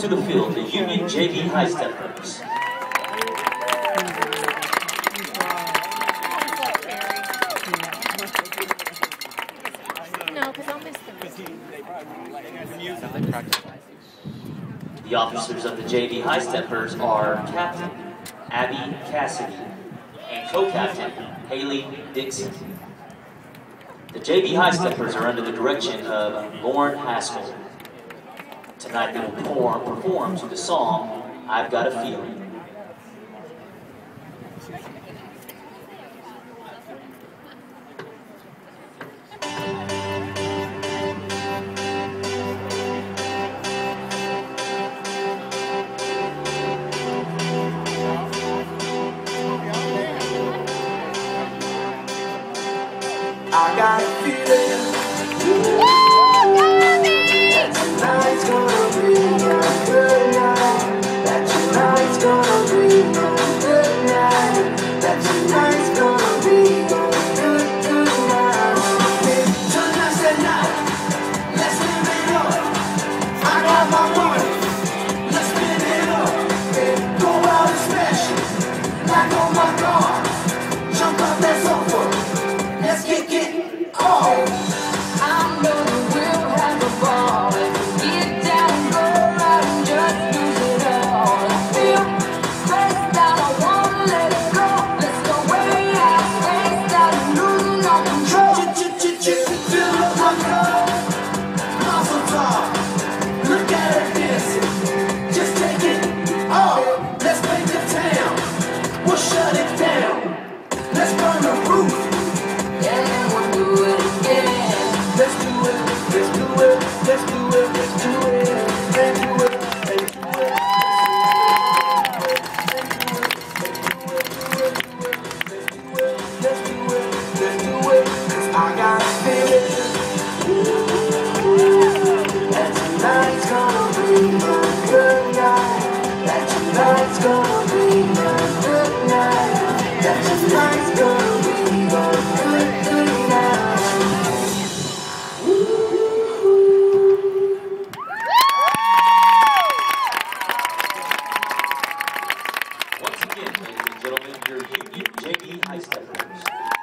to the field, the Union JV Highsteppers. No, because I'll miss them. The officers of the JV Highsteppers are Captain Abby Cassidy and co-captain Haley Dixon. The JV Highsteppers are under the direction of Lauren Haskell. Tonight they will perform to the song, I've Got a Feeling. I got a feeling that tonight's gonna be a good night. That tonight's gonna be a good night. That tonight's gonna be a good night. Tonight's the night. Let's live it up. I got my money. Let's spin it up. Go out and smash it. Like oh my God. Jump up that sofa. Let's get on. I know that we'll have a ball. Get down and go out and just lose it all. I feel stressed out, I wanna let it go. Let's go way out, spaced out and losing all control. Fill up my cup, muscle talk. Look at her dancing, just take it off. Let's make the town, we'll shut it down. Let's burn the roof. Yeah, we'll do it again. Let's do it, let's do it, let's do it, let's do it, let's do it, let's do it. Let's do it, 'cause I got a feeling that tonight's gonna be a good night. That tonight's gonna be a good night. That tonight's gonna be a good night. Once again, ladies and gentlemen, your Union JV Highsteppers.